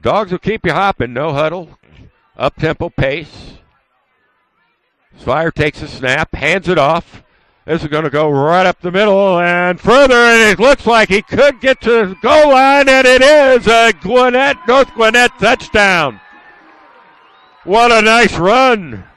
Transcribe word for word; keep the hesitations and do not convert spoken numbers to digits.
Dogs will keep you hopping. No huddle. Up-tempo pace. Swire takes a snap, hands it off. This is going to go right up the middle and further, and it looks like he could get to the goal line, and it is a Gwinnett, North Gwinnett touchdown. What a nice run